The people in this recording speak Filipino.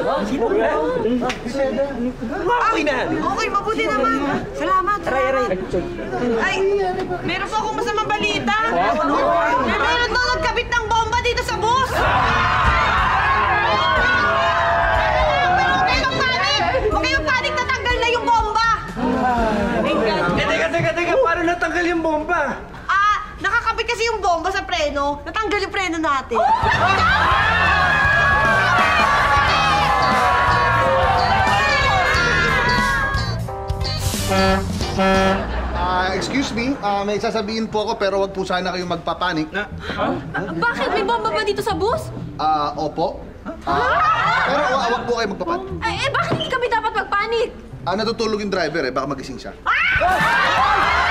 Okay na. Okay, mabuti naman. Salamat. Ay, meron po akong masamang balita. Meron daw nagkabit ng bomba dito sa bus. Pero huwag kayong panik. Huwag kayong panik, natanggal na yung bomba. Teka, paano natanggal yung bomba? Nakakabit kasi yung bomba sa preno. Natanggal yung preno natin. Excuse me, may sasabihin po ako pero wag po sana kayong magpapanik. Bakit? May bomba ba dito sa bus? Opo. Pero wag po kayo magpapanik. Bakit hindi kami dapat magpanik? Natutulog yung driver baka magising siya.